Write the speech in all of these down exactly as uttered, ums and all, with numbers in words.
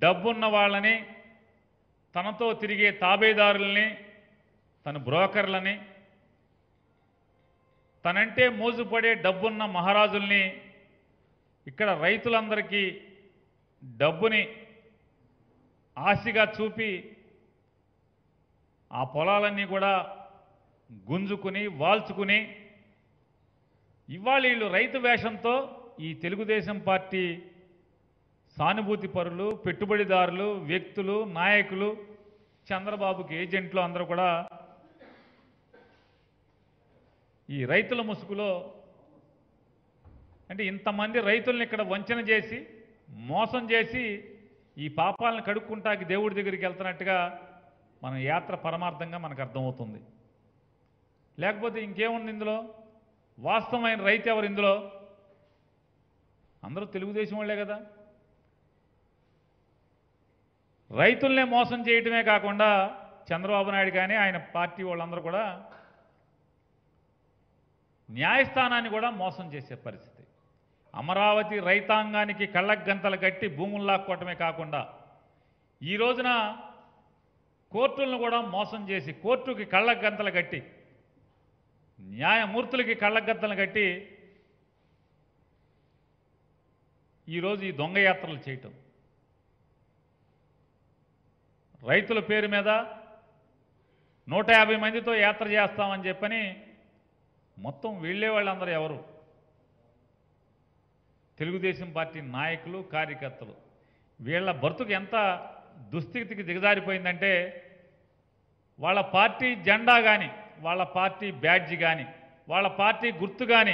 డబ్బున్న వాళ్ళని, తనతో తిరిగే తాబేదారుల్ని, తన బ్రోకర్లని, తనంటే మోజుపడే డబ్బున్న మహారాజుల్ని ఇక్కడ రైతులందరికీ డబ్బుని ఆశగా చూపి ఆ పొలాలన్నీ కూడా గుంజుకుని వాల్చుకుని ఇవాళ వీళ్ళు రైతు వేషంతో ఈ తెలుగుదేశం పార్టీ సానుభూతి పరులు, పెట్టుబడిదారులు, వ్యక్తులు, నాయకులు, చంద్రబాబుకి ఏజెంట్లు అందరూ కూడా ఈ రైతుల ముసుగులో అంటే ఇంతమంది రైతుల్ని ఇక్కడ వంచన చేసి మోసం చేసి ఈ పాపాలను కడుక్కుంటాకి దేవుడి దగ్గరికి వెళ్తున్నట్టుగా మన యాత్ర పరమార్థంగా మనకు అర్థమవుతుంది. లేకపోతే ఇంకేముంది ఇందులో? వాస్తవమైన రైతు ఎవరు ఇందులో? అందరూ తెలుగుదేశం వాళ్ళే కదా. రైతుల్నే మోసం చేయటమే కాకుండా చంద్రబాబు నాయుడు కానీ ఆయన పార్టీ వాళ్ళందరూ కూడా న్యాయస్థానాన్ని కూడా మోసం చేసే పరిస్థితి. అమరావతి రైతాంగానికి కళ్ళకు గంతలు కట్టి భూములు లాక్కోవటమే కాకుండా ఈ రోజున కోర్టులను కూడా మోసం చేసి కోర్టుకి కళ్ళకు గంతలు కట్టి న్యాయమూర్తులకి కళ్ళకు గంతలు కట్టి ఈరోజు ఈ దొంగ యాత్రలు చేయటం, రైతుల పేరు మీద నూట యాభై మందితో యాత్ర చేస్తామని చెప్పని మొత్తం వెళ్ళే వాళ్ళందరూ ఎవరు? తెలుగుదేశం పార్టీ నాయకులు, కార్యకర్తలు. వీళ్ళ బ్రతుకు ఎంత దుస్థితికి దిగజారిపోయిందంటే వాళ్ళ పార్టీ జెండా కానీ, వాళ్ళ పార్టీ బ్యాడ్జి కానీ, వాళ్ళ పార్టీ గుర్తు కానీ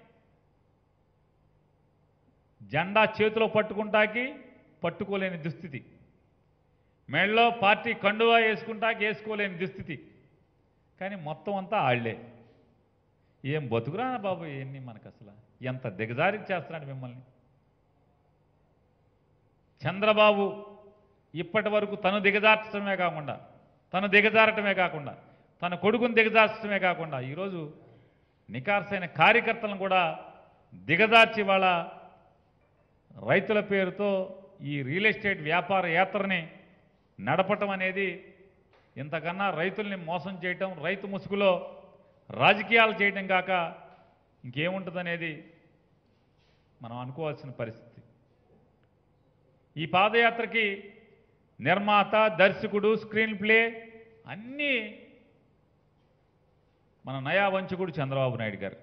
జెండా చేతిలో పట్టుకుంటాకి పట్టుకోలేని దుస్థితి, మెడలో పార్టీ కండువా వేసుకుంటాకి వేసుకోలేని దుస్థితి. కానీ మొత్తం అంతా ఆళ్లే. ఏం బతుకురా బాబు ఇవన్నీ మనకు అసలు ఎంత దిగజారి చేస్తున్నాడు మిమ్మల్ని. చంద్రబాబు ఇప్పటి వరకు తను దిగజార్చడమే కాకుండా తను దిగజారటమే కాకుండా తన కొడుకుని దిగజార్చడమే కాకుండా ఈరోజు నికార్సైన కార్యకర్తలను కూడా దిగజార్చి వాళ్ళ రైతుల పేరుతో ఈ రియల్ ఎస్టేట్ వ్యాపార యాత్రని నడపటం అనేది ఇంతకన్నా రైతుల్ని మోసం చేయటం, రైతు ముసుగులో రాజకీయాలు చేయడం కాక ఇంకేముంటుందనేది మనం అనుకోవాల్సిన పరిస్థితి. ఈ పాదయాత్రకి నిర్మాత, దర్శకుడు, స్క్రీన్ ప్లే అన్నీ మన నయా వంచకుడు చంద్రబాబు నాయుడు గారు.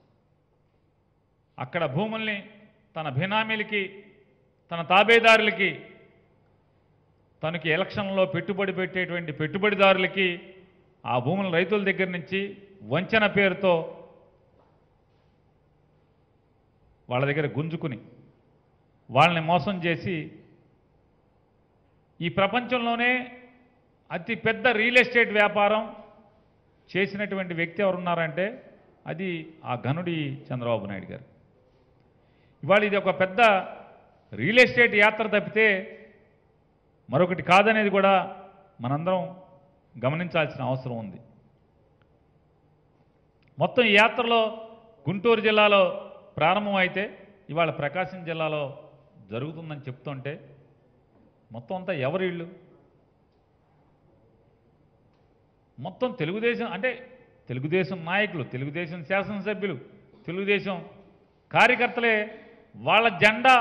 అక్కడ భూముల్ని తన బినామీలకి, తన తాబేదారులకి, తనకి ఎలక్షన్లో పెట్టుబడి పెట్టేటువంటి పెట్టుబడిదారులకి ఆ భూముల రైతుల దగ్గర నుంచి వంచన పేరుతో వాళ్ళ దగ్గర గుంజుకుని వాళ్ళని మోసం చేసి ఈ ప్రపంచంలోనే అతి పెద్ద రియల్ ఎస్టేట్ వ్యాపారం చేసినటువంటి వ్యక్తి ఎవరున్నారంటే అది ఆ ఘనుడి చంద్రబాబు నాయుడు గారు. ఇవాళ ఇది ఒక పెద్ద రియల్ ఎస్టేట్ యాత్ర తప్పితే మరొకటి కాదనేది కూడా మనందరం గమనించాల్సిన అవసరం ఉంది. మొత్తం ఈ యాత్రలో గుంటూరు జిల్లాలో ప్రారంభమైతే ఇవాళ ప్రకాశం జిల్లాలో జరుగుతుందని చెప్తుంటే మొత్తం అంతా ఎవరి ఇళ్ళు? మొత్తం తెలుగుదేశం అంటే తెలుగుదేశం నాయకులు, తెలుగుదేశం శాసనసభ్యులు, తెలుగుదేశం కార్యకర్తలే వాళ్ళ జెండా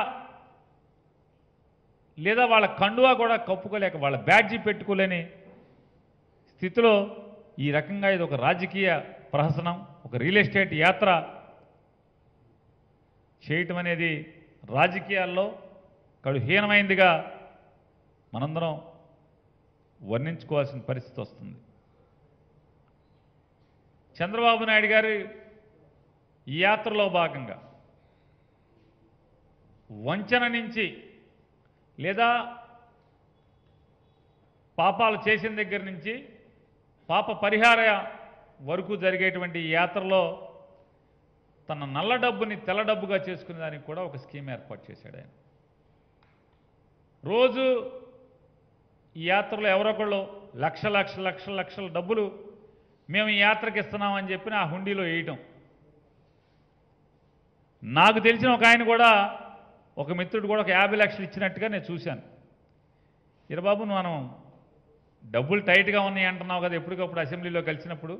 లేదా వాళ్ళ కండువా కూడా కప్పుకోలేక, వాళ్ళ బ్యాడ్జీ పెట్టుకోలేని స్థితిలో ఈ రకంగా ఇది ఒక రాజకీయ ప్రహసనం, ఒక రియల్ ఎస్టేట్ యాత్ర చేయటం అనేది రాజకీయాల్లో కడుహీనమైందిగా మనందరం వర్ణించుకోవాల్సిన పరిస్థితి వస్తుంది. చంద్రబాబు నాయుడు గారు ఈ యాత్రలో భాగంగా వంచన నుంచి లేదా పాపాలు చేసిన దగ్గర నుంచి పాప పరిహార వరకు జరిగేటువంటి ఈ యాత్రలో తన నల్ల డబ్బుని తెల్ల డబ్బుగా చేసుకునే దానికి కూడా ఒక స్కీమ్ ఏర్పాటు చేశాడు ఆయన. రోజు ఈ యాత్రలో ఎవరొకళ్ళు లక్ష లక్ష లక్ష లక్షల డబ్బులు మేము ఈ యాత్రకి ఇస్తున్నామని చెప్పి ఆ హుండీలో వేయటం. నాకు తెలిసిన ఒక ఆయన కూడా, ఒక మిత్రుడు కూడా ఒక యాభై లక్షలు ఇచ్చినట్టుగా నేను చూశాను. ఇరబాబు మనం డబ్బులు టైట్గా ఉన్నాయి అంటున్నావు కదా ఎప్పటికప్పుడు అసెంబ్లీలో కలిసినప్పుడు.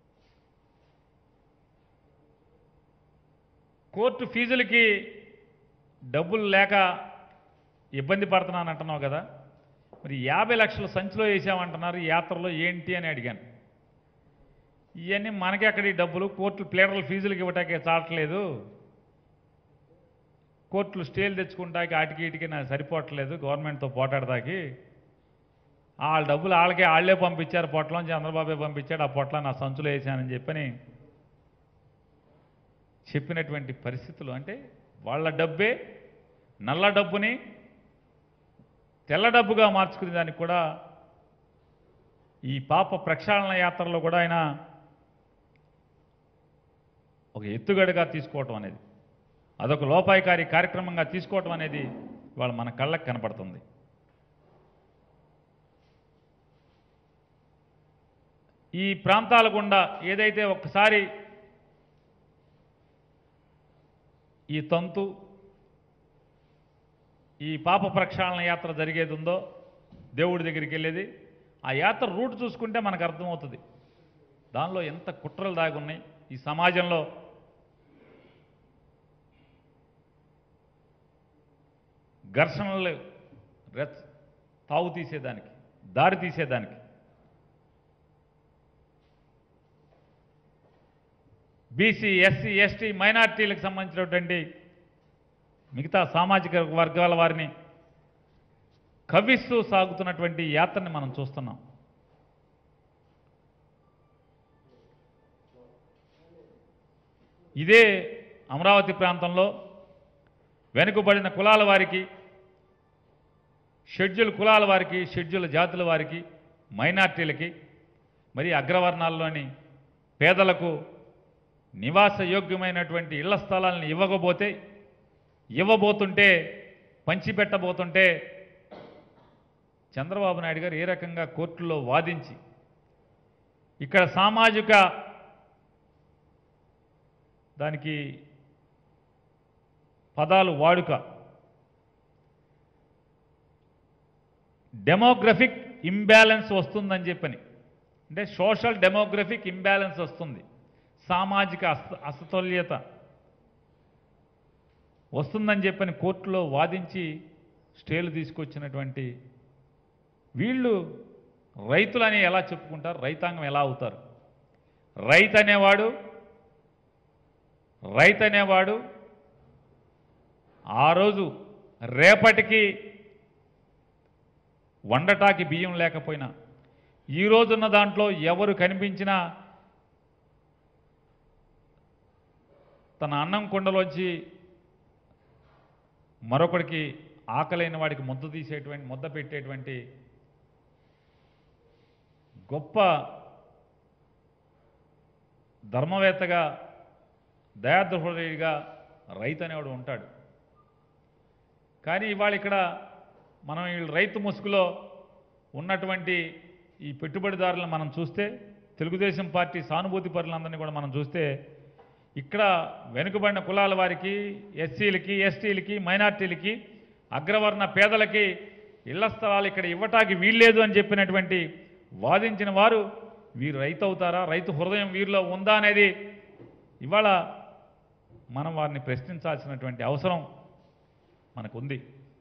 కోర్టు ఫీజులకి డబ్బులు లేక ఇబ్బంది పడుతున్నాను అంటున్నావు కదా, మరి యాభై లక్షల సంచిలో వేసామంటున్నారు ఈ యాత్రలో ఏంటి అని అడిగాను. ఇవన్నీ మనకి అక్కడ ఈ డబ్బులు కోర్టులు ప్లేడర్ల ఫీజులకి ఇవ్వటాకే చాలట్లేదు, కోర్టులు స్టేలు తెచ్చుకుంటాకి ఆటికి ఇటుకి నాకు సరిపోవట్లేదు గవర్నమెంట్తో పోటాడదాకి, వాళ్ళ డబ్బులు వాళ్ళకే వాళ్ళే పంపించారు, పొట్లం చంద్రబాబే పంపించాడు, ఆ పొట్ల నా సంచులో వేసానని చెప్పని చెప్పినటువంటి పరిస్థితులు. అంటే వాళ్ళ డబ్బే నల్ల డబ్బుని తెల్ల డబ్బుగా మార్చుకునే దానికి కూడా ఈ పాప ప్రక్షాళన యాత్రలో కూడా ఆయన ఒక ఎత్తుగడగా తీసుకోవటం అనేది, అదొక లోపాయికారి కార్యక్రమంగా తీసుకోవటం అనేది ఇవాళ మన కళ్ళకు కనపడుతుంది. ఈ ప్రాంతాల గుండా ఏదైతే ఒక్కసారి ఈ తంతు ఈ పాప ప్రక్షాళన యాత్ర జరిగేది ఉందో దేవుడి దగ్గరికి వెళ్ళేది, ఆ యాత్ర రూట్ చూసుకుంటే మనకు అర్థమవుతుంది దానిలో ఎంత కుట్రలు దాగి ఉన్నాయి ఈ సమాజంలో. ఘర్షణలు రెచ్చ తావు తీసేదానికి, దారి తీసేదానికి. బీసీ ఎస్సీ ఎస్టీ మైనార్టీలకు సంబంధించినటువంటి మిగతా సామాజిక వర్గాల వారిని కవ్విస్తూ సాగుతున్నటువంటి యాత్రని మనం చూస్తున్నాం. ఇదే అమరావతి ప్రాంతంలో వెనుకబడిన కులాల వారికి, షెడ్యూల్ కులాల వారికి, షెడ్యూల్ జాతుల వారికి, మైనార్టీలకి, మరి అగ్రవర్ణాల్లోని పేదలకు నివాస యోగ్యమైనటువంటి ఇళ్ల స్థలాలను ఇవ్వకపోతే ఇవ్వబోతుంటే పంచిపెట్టబోతుంటే చంద్రబాబు నాయుడు గారు ఏ రకంగా కోర్టులో వాదించి ఇక్కడ సామాజిక దానికి పదాలు వాడుక డెమోగ్రఫిక్ ఇంబ్యాలెన్స్ వస్తుందని చెప్పని, అంటే సోషల్ డెమోగ్రఫిక్ ఇంబ్యాలెన్స్ వస్తుంది, సామాజిక అస అసతుల్యత వస్తుందని చెప్పని కోర్టులో వాదించి స్టేలు తీసుకొచ్చినటువంటి వీళ్ళు రైతులని ఎలా చెప్పుకుంటారు, రైతాంగం ఎలా అవుతారు? రైతు అనేవాడు రైతు అనేవాడు ఆ రోజు రేపటికి వండటాకి బియ్యం లేకపోయినా, ఈ రోజున్న దాంట్లో ఎవరు కనిపించినా తన అన్నం కుండలోంచి మరొకడికి ఆకలైన వాడికి ముద్ద తీసేటువంటి ముద్ద పెట్టేటువంటి గొప్ప ధర్మవేత్తగా దయాద్రహృదయుడిగా రైతు అనేవాడు ఉంటాడు. కానీ ఇవాళ ఇక్కడ మనం ఈ రైతు ముసుగులో ఉన్నటువంటి ఈ పెట్టుబడిదారులను మనం చూస్తే, తెలుగుదేశం పార్టీ సానుభూతి పరులందరినీ కూడా మనం చూస్తే, ఇక్కడ వెనుకబడిన కులాల వారికి, ఎస్సీలకి, ఎస్టీలకి, మైనార్టీలకి, అగ్రవర్ణ పేదలకి ఇళ్ల స్థలాలు ఇక్కడ ఇవ్వటానికి వీల్లేదు అని చెప్పినటువంటి వాదించిన వారు వీరు రైతు అవుతారా? రైతు హృదయం వీరిలో ఉందా అనేది ఇవాళ మనం వారిని ప్రశ్నించాల్సినటువంటి అవసరం మనకుంది.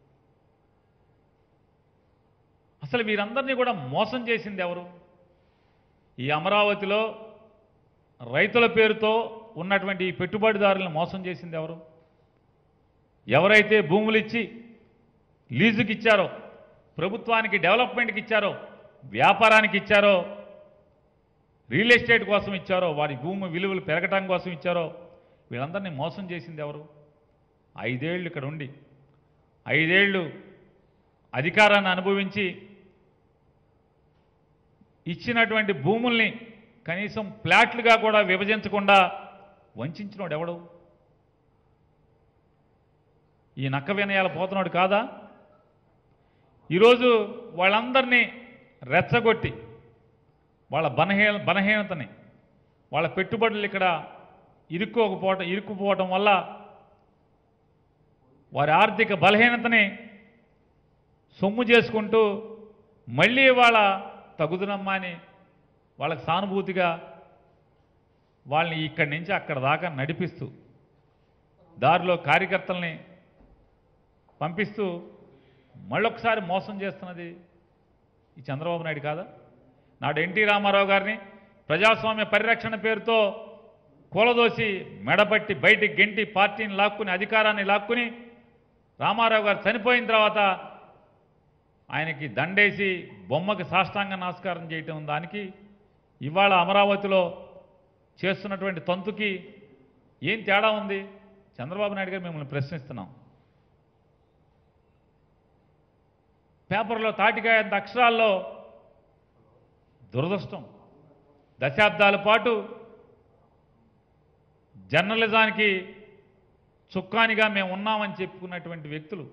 అసలు వీరందరినీ కూడా మోసం చేసింది ఎవరు? ఈ అమరావతిలో రైతుల పేరుతో ఉన్నటువంటి ఈ పెట్టుబడిదారులను మోసం చేసింది ఎవరు? ఎవరైతే భూములు ఇచ్చి లీజుకి ఇచ్చారో, ప్రభుత్వానికి డెవలప్మెంట్కి ఇచ్చారో, వ్యాపారానికి ఇచ్చారో, రియల్ ఎస్టేట్ కోసం ఇచ్చారో, వారి భూమి విలువలు పెరగటం కోసం ఇచ్చారో, వీళ్ళందరినీ మోసం చేసింది ఎవరు? ఐదేళ్ళు ఇక్కడ ఉండి, ఐదేళ్ళు అధికారాన్ని అనుభవించి ఇచ్చినటువంటి భూముల్ని కనీసం ప్లాట్లుగా కూడా విభజించకుండా వంచినోడు ఎవడు? ఈ నక్క వినయాలు పోతున్నాడు కాదా? ఈరోజు వాళ్ళందరినీ రెచ్చగొట్టి వాళ్ళ బలహీన బలహీనతని, వాళ్ళ పెట్టుబడులు ఇక్కడ ఇరుక్కోకపోవటం ఇరుక్కుపోవటం వల్ల వారి ఆర్థిక బలహీనతని సొమ్ము చేసుకుంటూ మళ్ళీ వాళ్ళ తగుదనమ్మా అని వాళ్ళకి సానుభూతిగా వాళ్ళని ఇక్కడి నుంచి అక్కడ దాకా నడిపిస్తూ దారిలో కార్యకర్తల్ని పంపిస్తూ మళ్ళొకసారి మోసం చేస్తున్నది ఈ చంద్రబాబు నాయుడు కాదా? నాడు ఎన్టీ రామారావు గారిని ప్రజాస్వామ్య పరిరక్షణ పేరుతో కూలదోసి మెడబట్టి బయటికి గెంటి పార్టీని లాక్కుని అధికారాన్ని లాక్కుని రామారావు గారు చనిపోయిన తర్వాత ఆయనకి దండేసి బొమ్మకి సాష్టాంగ నమస్కారం చేయటం దానికి ఇవాళ అమరావతిలో చేస్తున్నటువంటి తంతుకి ఏం తేడా ఉంది? చంద్రబాబు నాయుడు గారు మిమ్మల్ని ప్రశ్నిస్తున్నాం. పేపర్లో తాటికాయంత అక్షరాల్లో దురదృష్టం. దశాబ్దాల పాటు జర్నలిజానికి చుక్కానిగా మేము ఉన్నామని చెప్పుకున్నటువంటి వ్యక్తులు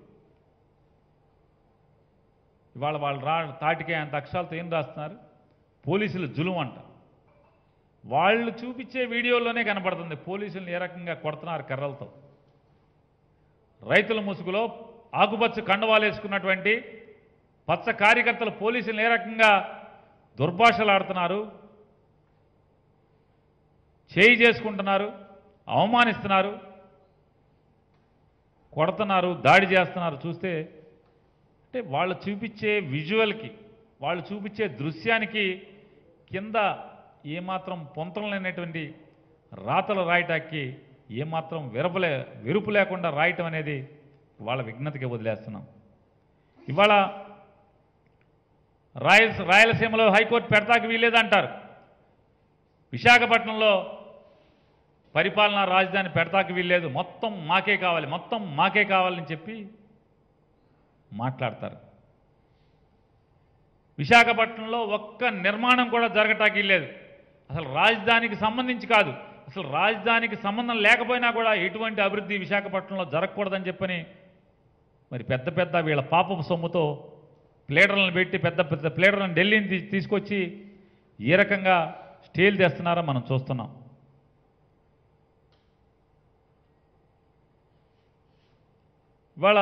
ఇవాళ వాళ్ళు రా తాటికాయంత అక్షరాలతో ఏం రాస్తున్నారు? పోలీసులు జులుం అంట. వాళ్ళు చూపించే వీడియోలోనే కనపడుతుంది పోలీసులను ఏ రకంగా కొడుతున్నారు కర్రలతో. రైతుల ముసుగులో ఆకుపచ్చ కండువాలు వేసుకున్నటువంటి పచ్చ కార్యకర్తలు పోలీసులను ఏ రకంగా దుర్భాషలు ఆడుతున్నారు, చేయి చేసుకుంటున్నారు, అవమానిస్తున్నారు, కొడుతున్నారు, దాడి చేస్తున్నారు. చూస్తే అంటే వాళ్ళు చూపించే విజువల్కి, వాళ్ళు చూపించే దృశ్యానికి కింద ఏమాత్రం పొంతలు లేనటువంటి రాతలు రాయటానికి ఏమాత్రం విరపలే విరుపు లేకుండా రాయటం అనేది వాళ్ళ విఘ్నతకి వదిలేస్తున్నాం. ఇవాళ రాయల రాయలసీమలో హైకోర్టు పెడతాకి వీలేదంటారు. విశాఖపట్నంలో పరిపాలనా రాజధాని పెడతాకి వీల్లేదు, మొత్తం మాకే కావాలి, మొత్తం మాకే కావాలని చెప్పి మాట్లాడతారు. విశాఖపట్నంలో ఒక్క నిర్మాణం కూడా జరగటానికి లేదు. అసలు రాజధానికి సంబంధించి కాదు, అసలు రాజధానికి సంబంధం లేకపోయినా కూడా ఎటువంటి అభివృద్ధి విశాఖపట్నంలో జరగకూడదని చెప్పని మరి పెద్ద పెద్ద వీళ్ళ పాపపు సొమ్ముతో ప్లేడర్లను పెట్టి పెద్ద పెద్ద ప్లేడర్లను ఢిల్లీని తీసుకొచ్చి ఏ రకంగా స్టేలు తెస్తున్నారో మనం చూస్తున్నాం. ఇవాళ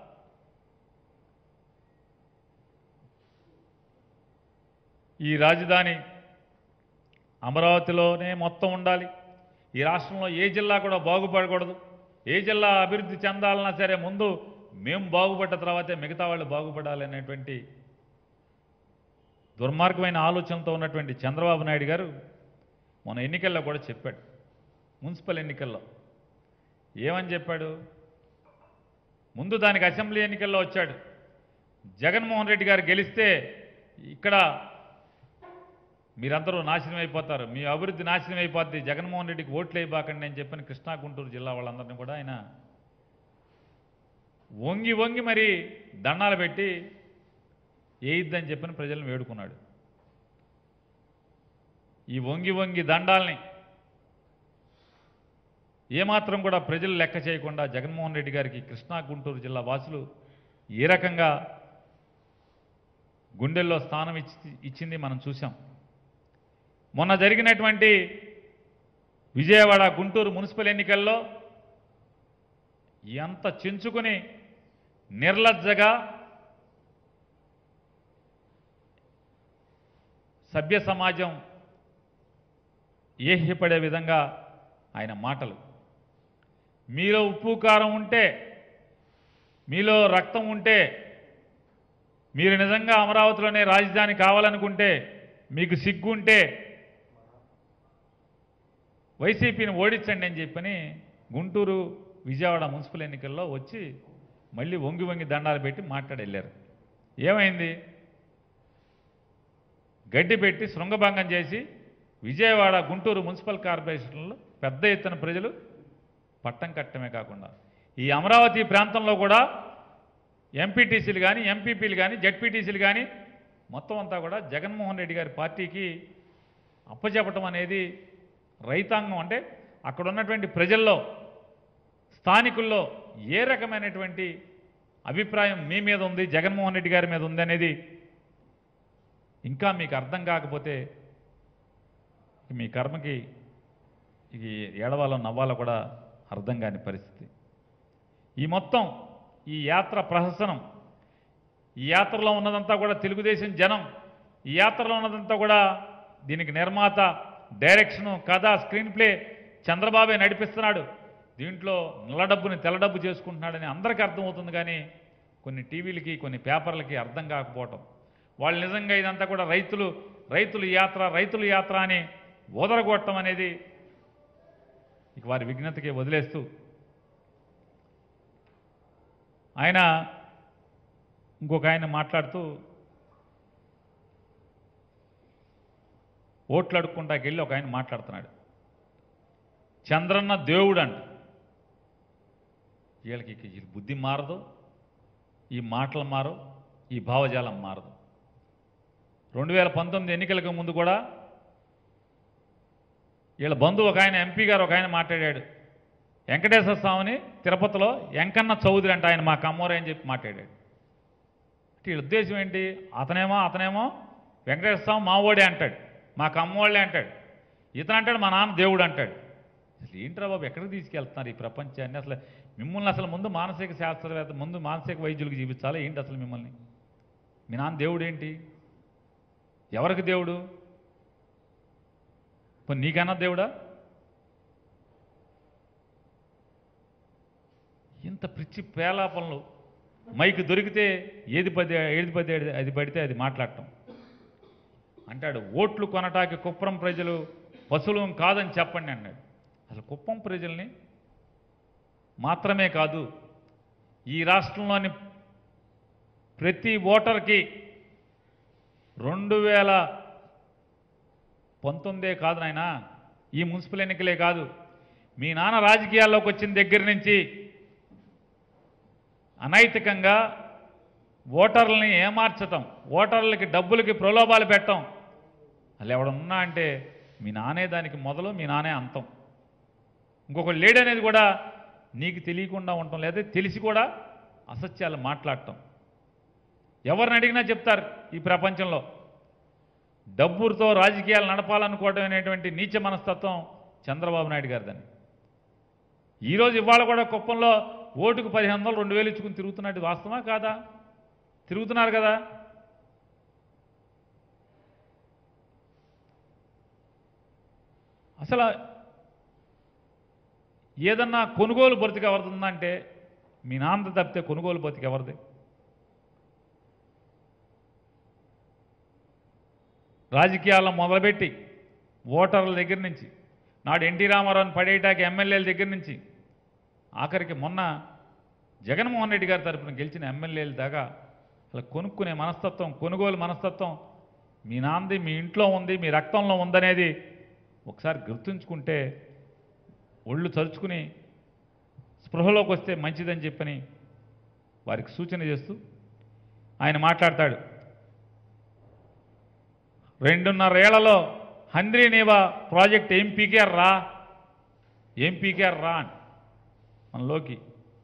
ఈ రాజధాని అమరావతిలోనే మొత్తం ఉండాలి, ఈ రాష్ట్రంలో ఏ జిల్లా కూడా బాగుపడకూడదు, ఏ జిల్లా అభివృద్ధి చెందాలన్నా సరే ముందు మేము బాగుపడ్డ తర్వాతే మిగతా వాళ్ళు బాగుపడాలి అనేటువంటి దుర్మార్గమైన ఆలోచనతో ఉన్నటువంటి చంద్రబాబు నాయుడు గారు మన ఎన్నికల్లో కూడా చెప్పాడు. మున్సిపల్ ఎన్నికల్లో ఏమని చెప్పాడు? ముందు దానికి అసెంబ్లీ ఎన్నికల్లో వచ్చాడు. జగన్మోహన్ రెడ్డి గారు గెలిస్తే ఇక్కడ మీరందరూ నాశనం అయిపోతారు, మీ అభివృద్ధి నాశనం అయిపోద్ది, జగన్మోహన్ రెడ్డికి ఓట్లు వేయబాకండి అని చెప్పని కృష్ణా గుంటూరు జిల్లా వాళ్ళందరినీ కూడా ఆయన వంగి వంగి మరి దండాలు పెట్టి వేయిద్దని చెప్పని ప్రజలను వేడుకున్నాడు. ఈ వంగి వంగి దండాల్ని ఏమాత్రం కూడా ప్రజలు లెక్క చేయకుండా జగన్మోహన్ రెడ్డి గారికి కృష్ణా గుంటూరు జిల్లా వాసులు ఏ రకంగా గుండెల్లో స్థానం ఇచ్చి ఇచ్చింది మనం చూసాం. మొన్న జరిగినటువంటి విజయవాడ గుంటూరు మున్సిపల్ ఎన్నికల్లో ఎంత చించుకుని నిర్లజ్జగా సభ్య సమాజం ఏహ్యపడే విధంగా ఆయన మాటలు. మీలో ఉప్పు కారం ఉంటే, మీలో రక్తం ఉంటే, మీరు నిజంగా అమరావతిలోనే రాజధాని కావాలనుకుంటే, మీకు సిగ్గుంటే వైసీపీని ఓడించండి అని చెప్పని గుంటూరు విజయవాడ మున్సిపల్ ఎన్నికల్లో వచ్చి మళ్ళీ వంగి వంగి దండాలు పెట్టి మాట్లాడి వెళ్ళారు. ఏమైంది? గడ్డి పెట్టి శృంగభంగం చేసి విజయవాడ గుంటూరు మున్సిపల్ కార్పొరేషన్లో పెద్ద ఎత్తున ప్రజలు పట్టం కట్టమే కాకుండా ఈ అమరావతి ప్రాంతంలో కూడా ఎంపీటీసీలు కానీ, ఎంపీపీలు కానీ, జడ్పీటీసీలు కానీ మొత్తం అంతా కూడా జగన్మోహన్ రెడ్డి గారి పార్టీకి అప్పచెప్పటం అనేది రైతాంగం అంటే అక్కడ ఉన్నటువంటి ప్రజల్లో, స్థానికుల్లో ఏ రకమైనటువంటి అభిప్రాయం మీ మీద ఉంది, జగన్మోహన్ రెడ్డి గారి మీద ఉంది అనేది ఇంకా మీకు అర్థం కాకపోతే మీ కర్మకి ఇది ఏడవాలో నవ్వాలో కూడా అర్థం కాని పరిస్థితి. ఈ మొత్తం ఈ యాత్ర ప్రహసనం ఈ యాత్రలో ఉన్నదంతా కూడా తెలుగుదేశం జనం, ఈ యాత్రలో ఉన్నదంతా కూడా దీనికి నిర్మాత, డైరెక్షను, కథ, స్క్రీన్ ప్లే చంద్రబాబే నడిపిస్తున్నాడు. దీంట్లో నల్ల డబ్బుని తెల్ల డబ్బు చేసుకుంటున్నాడని అందరికీ అర్థమవుతుంది. కానీ కొన్ని టీవీలకి, కొన్ని పేపర్లకి అర్థం కాకపోవటం, వాళ్ళు నిజంగా ఇదంతా కూడా రైతులు రైతుల యాత్ర రైతుల యాత్ర అని ఓదరగొట్టడం అనేది ఇక వారి విఘ్నతకి వదిలేస్తూ ఆయన ఇంకొక ఆయన మాట్లాడుతూ ఓట్లు అడుక్కుంటాకి వెళ్ళి ఒక ఆయన మాట్లాడుతున్నాడు. చంద్రన్న దేవుడు అంట. వీళ్ళకి ఈ బుద్ధి మారదు, ఈ మాటలు మారవు, ఈ భావజాలం మారదు. రెండు వేల పంతొమ్మిది ఎన్నికలకు ముందు కూడా వీళ్ళ బంధువు ఒక ఆయన, ఎంపీ గారు ఒక ఆయన మాట్లాడాడు. వెంకటేశ్వర స్వామిని తిరుపతిలో వెంకన్న చౌదరి అంట ఆయన మా కమ్మోరే అని చెప్పి మాట్లాడాడు. అంటే వీళ్ళ ఉద్దేశం ఏంటి? అతనేమో అతనేమో వెంకటేశ్వర స్వామి మావోడే అంటాడు, మా కమ్మోళ్ళే అంటాడు. ఇతను అంటాడు మా నాన్న దేవుడు అంటాడు. అసలు ఏంట్రా బాబు, ఎక్కడికి తీసుకెళ్తున్నారు ఈ ప్రపంచాన్ని? అసలు మిమ్మల్ని అసలు ముందు మానసిక శాస్త్రవేత్త, ముందు మానసిక వైద్యులకు జీవించాలా ఏంటి అసలు మిమ్మల్ని? మీ నాన్న దేవుడు ఏంటి? ఎవరికి దేవుడు? నీకన్నా దేవుడా? ఇంత పిచ్చి పేలాపనలు, మైకి దొరికితే ఏది పది ఏది పది అది పడితే అది మాట్లాడటం. అంటాడు ఓట్లు కొనటానికి కుప్పం ప్రజలు పశువులు కాదని చెప్పండి అన్నాడు. అసలు కుప్పం ప్రజల్ని మాత్రమే కాదు, ఈ రాష్ట్రంలోని ప్రతి ఓటర్కి రెండు వేల పంతొమ్మిదే కాదు నాయన, ఈ మున్సిపల్ ఎన్నికలే కాదు, మీ నాన్న రాజకీయాల్లోకి వచ్చిన దగ్గర నుంచి అనైతికంగా ఓటర్లని ఏమార్చటం, ఓటర్లకి డబ్బులకి ప్రలోభాలు పెట్టడం, అలా ఎవడన్నా అంటే మీ నానే దానికి మొదలు, మీ నానే అంతం. ఇంకొక లేడీ అనేది కూడా నీకు తెలియకుండా ఉండటం, లేదా తెలిసి కూడా అసత్యాలు మాట్లాడటం. ఎవరిని అడిగినా చెప్తారు ఈ ప్రపంచంలో డబ్బులతో రాజకీయాలు నడపాలనుకోవడం అనేటువంటి నీచ మనస్తత్వం చంద్రబాబు నాయుడు గారిదని. ఈరోజు ఇవాళ కూడా కుప్పంలో ఓటుకు పదిహేను వందలు రెండు వేలు ఇచ్చుకుని తిరుగుతున్నట్టు వాస్తవమా కాదా? తిరుగుతున్నారు కదా. అసలు ఏదన్నా కొనుగోలు బతికి ఎవరిదంటే మీ నాన్న తప్పితే కొనుగోలు బతికి ఎవరిది? రాజకీయాల్లో మొదలుపెట్టి ఓటర్ల దగ్గర నుంచి, నాడు ఎన్టీ రామారావుని పడేయటానికి ఎమ్మెల్యేల దగ్గర నుంచి, ఆఖరికి మొన్న జగన్మోహన్ రెడ్డి గారి తరఫున గెలిచిన ఎమ్మెల్యేల దాకా అలా కొనుక్కునే మనస్తత్వం, కొనుగోలు మనస్తత్వం మీ నాన్నది, మీ ఇంట్లో ఉంది, మీ రక్తంలో ఉందనేది ఒకసారి గుర్తుంచుకుంటే ఒళ్ళు చరుచుకుని స్పృహలోకి వస్తే మంచిదని చెప్పని వారికి సూచన చేస్తూ ఆయన మాట్లాడతాడు. రెండున్నరేళ్లలో హంద్రీనేవా ప్రాజెక్ట్ ఏం పీకారు రా, ఏం పీకారు రా అని మనలోకి.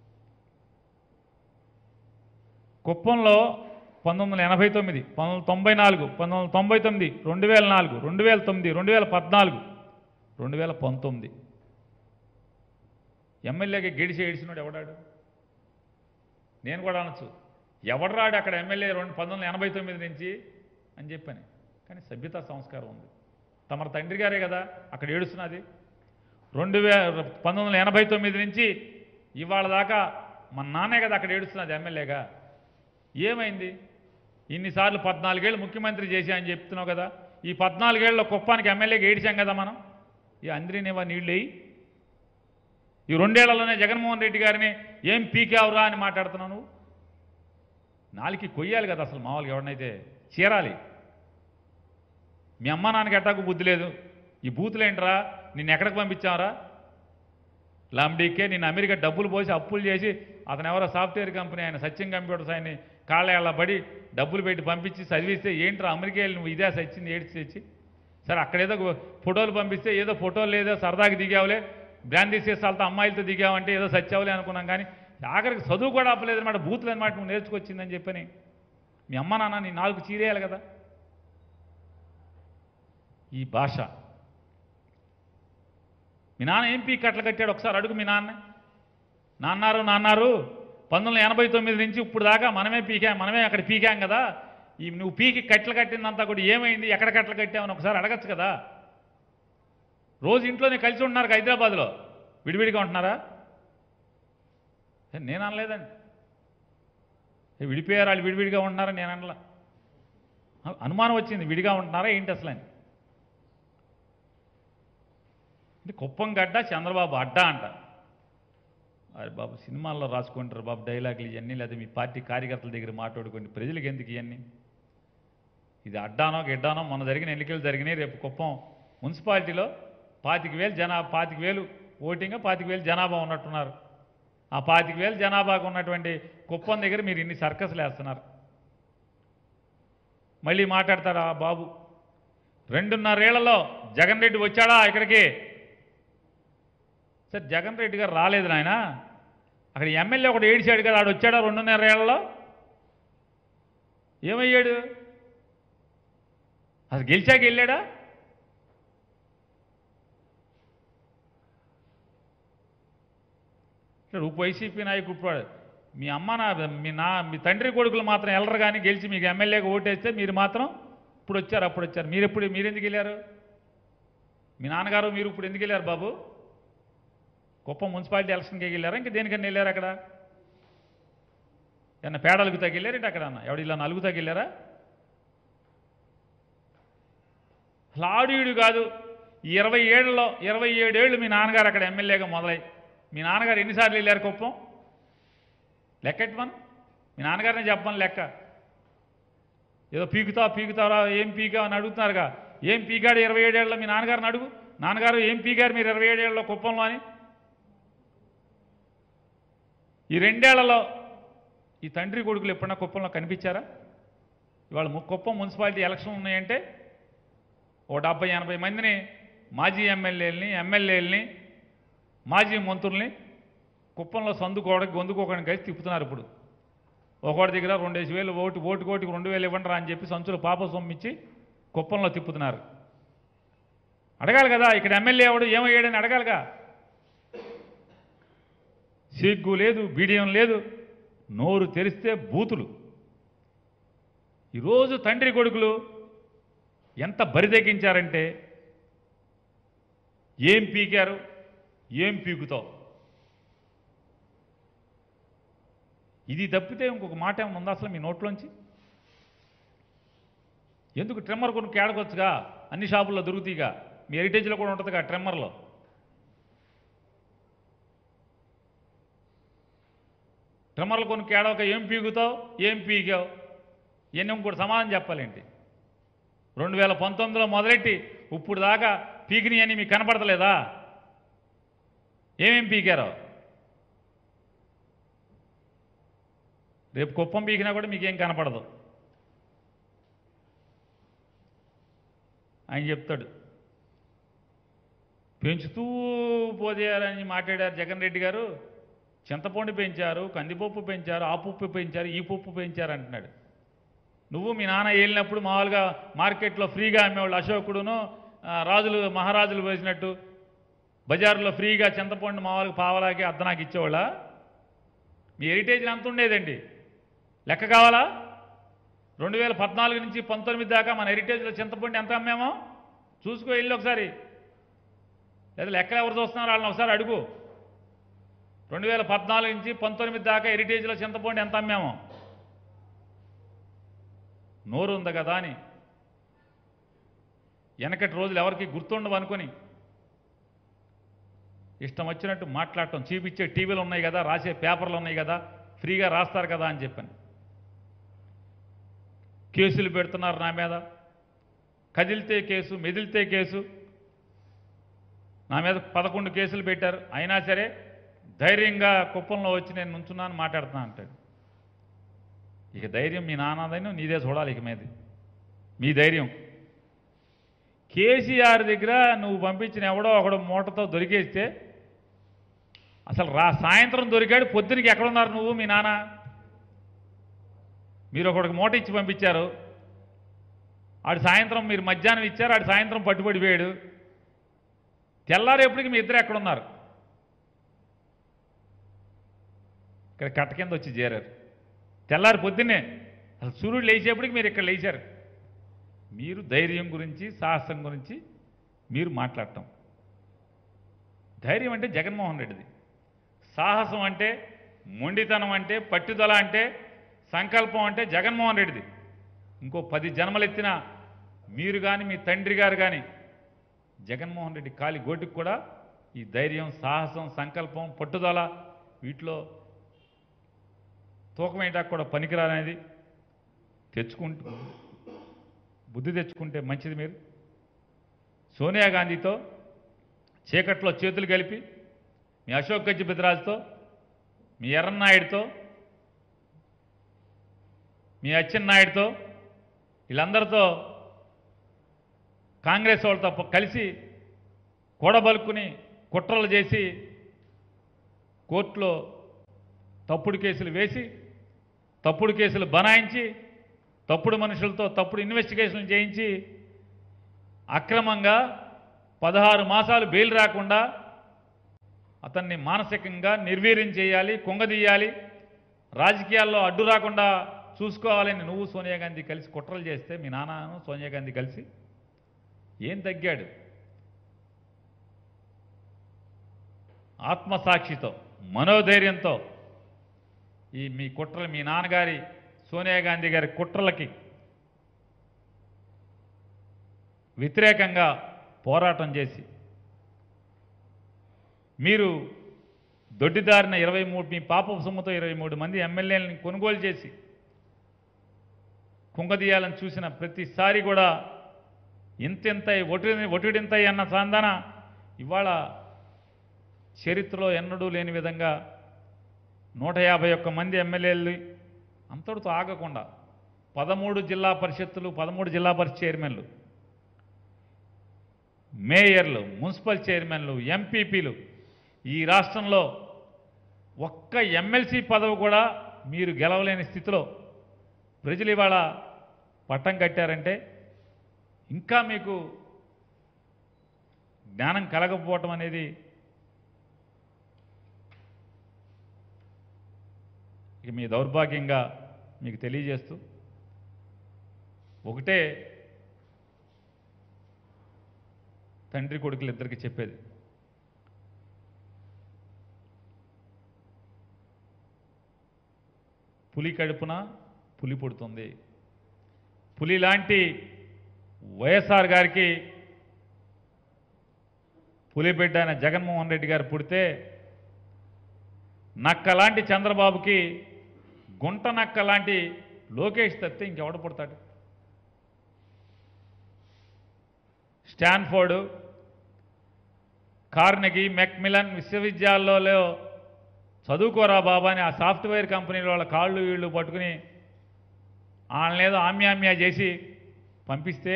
కుప్పంలో పంతొమ్మిది వందల ఎనభై తొమ్మిది పంతొమ్మిది వందల తొంభై నాలుగు పంతొమ్మిది వందల తొంభై తొమ్మిది రెండు వేల నాలుగు రెండు వేల తొమ్మిది రెండు వేల పద్నాలుగు రెండు వేల పంతొమ్మిది ఎమ్మెల్యేగా గెడిచి ఏడిచినాడు ఎవడాడు? నేను కూడా అనొచ్చు, ఎవడరాడు అక్కడ ఎమ్మెల్యే రెండు పంతొమ్మిది వందల ఎనభై తొమ్మిది నుంచి అని చెప్పని. కానీ సభ్యతా సంస్కారం ఉంది. తమ తండ్రి గారే కదా అక్కడ ఏడుస్తున్నది. రెండు వే పంతొమ్మిది వందల ఎనభై తొమ్మిది నుంచి ఇవాళ దాకా మన నాన్నే కదా అక్కడ ఏడుస్తున్నది ఎమ్మెల్యేగా. ఏమైంది? ఇన్నిసార్లు పద్నాలుగేళ్ళు ముఖ్యమంత్రి చేశా అని చెప్తున్నావు కదా. ఈ పద్నాలుగేళ్ళలో కుప్పానికి ఎమ్మెల్యేగా ఏడిచాం కదా మనం. ఈ అంద్రీనేవా నీళ్ళు వేయి. ఈ రెండేళ్లలోనే జగన్మోహన్ రెడ్డి గారిని ఏం పీకావురా అని మాట్లాడుతున్నావు నువ్వు. నాలుగు కొయ్యాలి కదా అసలు, మామూలుగా ఎవరినైతే చీరాలి. మీ అమ్మ నాన్నకి ఎట్టాకు బుద్ధి లేదు. ఈ బూతులేంట్రా, నిన్ను ఎక్కడికి పంపించావరా? లాంబడీకే నిన్ను అమెరికా డబ్బులు పోసి అప్పులు చేసి అతను ఎవరో సాఫ్ట్వేర్ కంపెనీ ఆయన సత్యం కంప్యూటర్స్ ఆయన్ని కాళ్ళ పడి డబ్బులు పెట్టి పంపించి చదివిస్తే ఏంట్రా అమెరికా వెళ్ళి నువ్వు ఇదే సచ్చింది ఏడ్చి తెచ్చి. సరే అక్కడేదో ఫోటోలు పంపిస్తే ఏదో ఫోటోలు లేదో సరదాకి దిగావులే, బ్రాందీ సీసాలతో అమ్మాయిలతో దిగావంటే ఏదో సచ్చావులే అనుకున్నాం. కానీ ఆఖరికి చదువు కూడా ఆపలేదు అనమాట, బూతులు అనమాట నువ్వు నేర్చుకొచ్చిందని చెప్పని. మీ అమ్మ నాన్న నీ నాలుగు చీరేయాలి కదా. ఈ భాష. మీ నాన్న ఎంపీ కట్టలు కట్టాడు, ఒకసారి అడుగు మీ నాన్న. నాన్నారు నాన్నారు పంతొమ్మిది వందల ఎనభై తొమ్మిది నుంచి ఇప్పుడు దాకా మనమే పీకా మనమే అక్కడ పీకాం కదా, ఈ నువ్వు పీకి కట్టెలు కట్టిందంతా కూడా ఏమైంది, ఎక్కడ కట్టెలు కట్టామని ఒకసారి అడగచ్చు కదా. రోజు ఇంట్లోనే కలిసి ఉంటున్నారు హైదరాబాద్లో, విడివిడిగా ఉంటున్నారా? నేను అనలేదండి. విడిపోయారు వాళ్ళు, విడివిడిగా ఉంటున్నారని నేను అనలా. అనుమానం వచ్చింది, విడిగా ఉంటున్నారా ఏంటి అసలు అని. అంటే కుప్పం గడ్డ చంద్రబాబు అడ్డా అంట. అరే బాబు, సినిమాల్లో రాసుకుంటారు బాబు డైలాగులు ఇవన్నీ, లేదా మీ పార్టీ కార్యకర్తల దగ్గర మాట్లాడుకోండి, ప్రజలకు ఎందుకు ఇవన్నీ. ఇది అడ్డానో గిడ్డానో మొన్న జరిగిన ఎన్నికలు జరిగినాయి. రేపు కుప్పం మున్సిపాలిటీలో పాతిక వేలు జనాభా పాతిక వేలు ఓటింగ్ పాతిక వేలు జనాభా ఉన్నట్టున్నారు. ఆ పాతిక వేలు జనాభాకు ఉన్నటువంటి కుప్పం దగ్గర మీరు ఇన్ని సర్కస్లు వేస్తున్నారు. మళ్ళీ మాట్లాడతారా బాబు, రెండున్నరేళ్లలో జగన్ రెడ్డి వచ్చాడా ఇక్కడికి? సార్ జగన్ రెడ్డి గారు రాలేదు నాయన, అక్కడ ఎమ్మెల్యే ఒకటి ఏడిచాడు కదా, ఆడు వచ్చాడా రెండున్నరేళ్లలో? ఏమయ్యాడు? అసలు గెలిచాక వెళ్ళాడా? రూపు వైసీపీ నాయకుడు మీ అమ్మ నా మీ నా మీ తండ్రి కొడుకులు మాత్రం వెళ్ళరు, కానీ గెలిచి మీకు ఎమ్మెల్యేగా ఓటేస్తే మీరు మాత్రం ఇప్పుడు వచ్చారు అప్పుడు వచ్చారు. మీరు ఎప్పుడు మీరు ఎందుకు వెళ్ళారు? మీ నాన్నగారు మీరు ఇప్పుడు ఎందుకు వెళ్ళారు బాబు? కుప్పం మున్సిపాలిటీ ఎలక్షన్కి వెళ్ళారా, ఇంకా దేనికన్నా వెళ్ళారు? అక్కడ ఏమన్నా పేడలకు తగిలారంటే అక్కడ అన్న ఎవడు ఇలా నలుగు తగిలారా? లాడీయుడు కాదు. ఇరవై ఏళ్ళలో ఇరవై ఏడేళ్ళు మీ నాన్నగారు అక్కడ ఎమ్మెల్యేగా మొదలై, మీ నాన్నగారు ఎన్నిసార్లు వెళ్ళారు కుప్పం? లెక్కెట్టమని మీ నాన్నగారిని చెప్పమని లెక్క. ఏదో పీకుతావు పీకుతారా, ఏం పీకా అని అడుగుతున్నారుగా. ఏం పీకాడు ఇరవై ఏడేళ్ళలో? మీ నాన్నగారిని అడుగు, నాన్నగారు ఏం పీకారు మీరు ఇరవై ఏడేళ్ళలో కుప్పంలో అని. ఈ రెండేళ్లలో ఈ తండ్రి కొడుకులు ఎప్పుడన్నా కుప్పంలో కనిపించారా? ఇవాళ కుప్పం మున్సిపాలిటీ ఎలక్షన్ ఉన్నాయంటే ఓ డెబ్బై ఎనభై మందిని మాజీ ఎమ్మెల్యేలని ఎమ్మెల్యేలని మాజీ మంత్రుల్ని కుప్పంలో సందుకోవడానికి గొంతుకోవడానికి కలిసి తిప్పుతున్నారు. ఇప్పుడు ఒకటి దగ్గర రెండేసి వేలు ఓటు ఓటు కోటికి రెండు వేలు ఇవ్వండి రా అని చెప్పి సంచులు పాప సొమ్మిచ్చి కుప్పంలో తిప్పుతున్నారు. అడగాలి కదా, ఇక్కడ ఎమ్మెల్యే ఎవడు ఏమయ్యాడని అడగాలిగా. సిగ్గు లేదు, బిడియం లేదు, నోరు తెరిస్తే బూతులు. ఈరోజు తండ్రి కొడుకులు ఎంత బరిదెగించారంటే, ఏం పీకారు, ఏం పీకుతావు, ఇది తప్పితే ఇంకొక మాట ఏమైనా ఉందా అసలు మీ నోట్లోంచి? ఎందుకు ట్రిమ్మర్ కొను కేడకొచ్చుగా, అన్ని షాపుల్లో దొరుకుతాయిగా, మీ హెరిటేజ్లో కూడా ఉంటుందిగా ట్రిమ్మర్లో. ట్రిమ్మర్లు కొను కేడవక ఏం పీకుతావు, ఏం పీకావు, ఇవన్నీ ఇంకోటి సమాధానం చెప్పాలేంటి? రెండు వేల పంతొమ్మిదిలో మొదలెట్టి ఇప్పుడు దాకా పీకిని అని మీకు కనపడతలేదా? ఏమేం పీకారో రేపు కుప్పం పీకినా కూడా మీకేం కనపడదు. ఆయన చెప్తాడు పెంచుతూ పోదేయాలని మాట్లాడారు జగన్ రెడ్డి గారు. చింతపండు పెంచారు, కందిపప్పు పెంచారు, ఆ పప్పు పెంచారు, ఈ పప్పు పెంచారు అంటున్నాడు. నువ్వు మీ నాన్న వెళ్ళినప్పుడు మామూలుగా మార్కెట్లో ఫ్రీగా అమ్మేవాళ్ళు, అశోకుడును రాజులు మహారాజులు వేసినట్టు బజారులో ఫ్రీగా చింతపండు మామూలుగా పావలాకి అద్దనాకి ఇచ్చేవాళ్ళ? మీ హెరిటేజ్లు అంత ఉండేదండి, లెక్క కావాలా? రెండు వేల పద్నాలుగు నుంచి పంతొమ్మిది దాకా మన హెరిటేజ్లో చింతపండు ఎంత అమ్మామో చూసుకో వెళ్ళి ఒకసారి, లేదా లెక్క ఎవరు చూస్తున్నారు వాళ్ళని ఒకసారి అడుగు. రెండు వేల పద్నాలుగు నుంచి పంతొమ్మిది దాకా హెరిటేజ్లో చింతపండు ఎంత అమ్మామో. నోరు ఉంది కదా అని వెనకటి రోజులు ఎవరికి గుర్తుండవు అనుకొని ఇష్టం వచ్చినట్టు మాట్లాడటం, చూపించే టీవీలు ఉన్నాయి కదా, రాసే పేపర్లు ఉన్నాయి కదా, ఫ్రీగా రాస్తారు కదా అని చెప్పాను. కేసులు పెడుతున్నారు నా మీద, కదిలితే కేసు, మెదిలితే కేసు. నా మీద పదకొండు కేసులు పెట్టారు, అయినా సరే ధైర్యంగా కుప్పంలో వచ్చి నేను నుంచున్నాను మాట్లాడుతున్నా అంటాడు. ఇక ధైర్యం మీ నాన్నదైనా నీదే చూడాలి, ఇక మీద మీ ధైర్యం. కేసీఆర్ దగ్గర నువ్వు పంపించిన ఎవడో ఒకడు మూటతో దొరికేస్తే, అసలు రా సాయంత్రం దొరికాడు, పొద్దునకి ఎక్కడున్నారు నువ్వు మీ నాన్న? మీరు ఒకడికి మూట ఇచ్చి పంపించారు, ఆడు సాయంత్రం మీరు మధ్యాహ్నం ఇచ్చారు, ఆడు సాయంత్రం పట్టుబడిపోయాడు. తెల్లారేపటికి మీ ఇద్దరు ఎక్కడున్నారు? ఇక్కడ కట్ట కింద వచ్చి చేరారు. తెల్లారి పొద్దున్నే అసలు సూర్యుడు లేచేపటికి మీరు ఇక్కడ లేచారు. మీరు ధైర్యం గురించి సాహసం గురించి మీరు మాట్లాడటం. ధైర్యం అంటే జగన్మోహన్ రెడ్డిది, సాహసం అంటే మొండితనం అంటే పట్టుదల అంటే సంకల్పం అంటే జగన్మోహన్ రెడ్డిది. ఇంకో పది జన్మలెత్తిన మీరు కానీ మీ తండ్రి గారు కానీ జగన్మోహన్ రెడ్డి కాలి గోటికి కూడా ఈ ధైర్యం సాహసం సంకల్పం పట్టుదల వీటిలో తూకమేయటానికి కూడా పనికిరానేది. తెచ్చుకుంటూ బుద్ధి తెచ్చుకుంటే మంచిది. మీరు సోనియా గాంధీతో చీకట్లో చేతులు కలిపి మీ అశోక్ గజ్జి బిద్రాజుతో మీ ఎర్రన్నాయుడితో మీ అచ్చెన్నాయుడితో వీళ్ళందరితో కాంగ్రెస్ వాళ్ళతో కలిసి కూడబలుకుని కుట్రలు చేసి కోర్టులో తప్పుడు కేసులు వేసి తప్పుడు కేసులు బనాయించి తప్పుడు మనుషులతో తప్పుడు ఇన్వెస్టిగేషన్లు చేయించి అక్రమంగా పదహారు మాసాలు బెయిల్ రాకుండా అతన్ని మానసికంగా నిర్వీర్యం చేయాలి, కుంగదీయాలి, రాజకీయాల్లో అడ్డు రాకుండా చూసుకోవాలని నువ్వు సోనియా గాంధీ కలిసి కుట్రలు చేస్తే మీ నాన్నను సోనియా గాంధీ కలిసి ఏం తగ్గాడు? ఆత్మసాక్షితో మనోధైర్యంతో ఈ మీ కుట్రలు మీ నాన్నగారి సోనియా గాంధీ గారి కుట్రలకి వ్యతిరేకంగా పోరాటం చేసి మీరు దొడ్డిదారిన ఇరవై మూడు మీ పాప సొమ్ముతో ఇరవై మూడు మంది ఎమ్మెల్యేలని కొనుగోలు చేసి కుంగదీయాలని చూసిన ప్రతిసారి కూడా ఇంతెంత ఒటి ఒటిడింతై అన్న సాందన ఇవాళ చరిత్రలో ఎన్నడూ లేని విధంగా నూట యాభై ఒక్క మంది ఎమ్మెల్యేలు అంతటితో ఆగకుండా పదమూడు జిల్లా పరిషత్తులు పదమూడు జిల్లా పరిషత్ చైర్మన్లు మేయర్లు మున్సిపల్ చైర్మన్లు ఎంపీపీలు ఈ రాష్ట్రంలో ఒక్క ఎమ్మెల్సీ పదవి కూడా మీరు గెలవలేని స్థితిలో ప్రజలు ఇవాళ పట్టం కట్టారంటే ఇంకా మీకు జ్ఞానం కలగకపోవటం అనేది ఇక మీ దౌర్భాగ్యంగా మీకు తెలియజేస్తూ ఒకటే తండ్రి కొడుకులు ఇద్దరికి చెప్పేది, పులి కడుపున పులి పుడుతుంది. పులి లాంటి వైఎస్ఆర్ గారికి పులిబిడ్డ అయిన జగన్మోహన్ రెడ్డి గారు పుడితే నక్క లాంటి చంద్రబాబుకి గుంట నక్క లాంటి లోకేష్ తప్పితే ఇంకెవడ పుడతాడు? స్టాన్ఫోర్డ్, కార్నెగీ, మెక్మిలన్ విశ్వవిద్యాలయాల్లో చదువుకోరా బాబా అని ఆ సాఫ్ట్వేర్ కంపెనీల వాళ్ళ కాళ్ళు వీళ్ళు పట్టుకుని వాళ్ళనేదో ఆమ్యామ్యా చేసి పంపిస్తే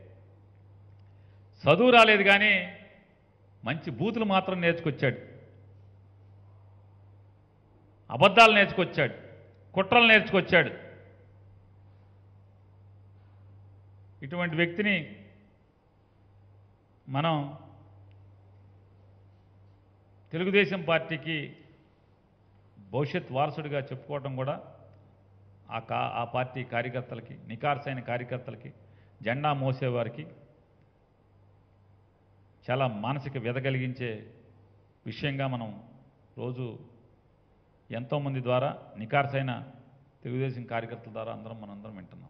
చదువు రాలేదు కానీ మంచి బూతులు మాత్రం నేర్చుకొచ్చాడు, అబద్ధాలు నేర్చుకొచ్చాడు, కుట్రలు నేర్చుకొచ్చాడు. ఇటువంటి వ్యక్తిని మనం తెలుగుదేశం పార్టీకి భవిష్యత్ వారసుడిగా చెప్పుకోవడం కూడా ఆ కా ఆ పార్టీ కార్యకర్తలకి, నికార్సైన కార్యకర్తలకి, జెండా మోసేవారికి చాలా మానసిక వ్యధ కలిగించే విషయంగా మనం రోజు ఎంతోమంది ద్వారా నికార్సైన తెలుగుదేశం కార్యకర్తల ద్వారా అందరం మనందరం వింటున్నాం.